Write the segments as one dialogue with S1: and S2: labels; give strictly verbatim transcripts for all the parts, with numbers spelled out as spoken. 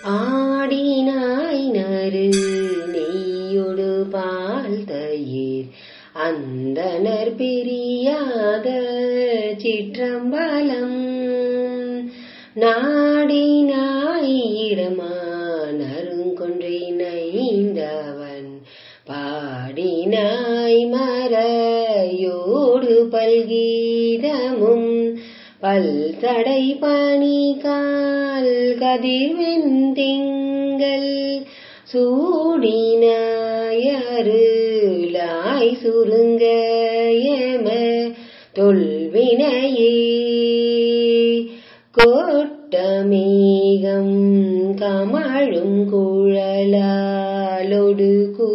S1: ஆடினாய் நறு நெய்யொடு பால் தயிர் அந்தணர் பிரியாத சிற்றம்பலம் நாடினாய் இடமான் அருங்கொன்றை நைந்தவன் பாடினாய் மறையோடு பல்கீதமும் பல்தடை பனிகால் கதிர்வெண் திங்கள் சூடினாய் அருளாய் சுருங்க எம தொல்வினையே கோட்டமேகம் கமழும் குழலாலொடு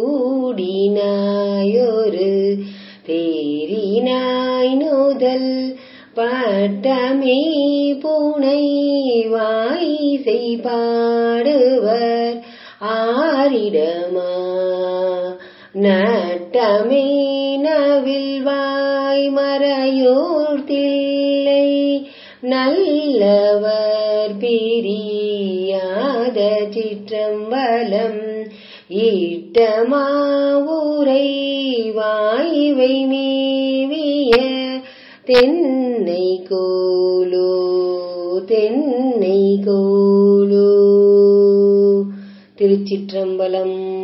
S1: கூடினாயொரு தேரினாய் நுதல் பட்டமே பூனை வாய் செய்பாடுவர் ஆரிடமா நட்டமே நவில் வாய் மறையோர் தில்லை நல்லவர் பிரியாத சிற்றம்பலம் ஈட்டமாவுரை வாய்வை மேவிய தென்னை கோலோ தென்னை கோலோ. திருச்சிற்றம்பலம்.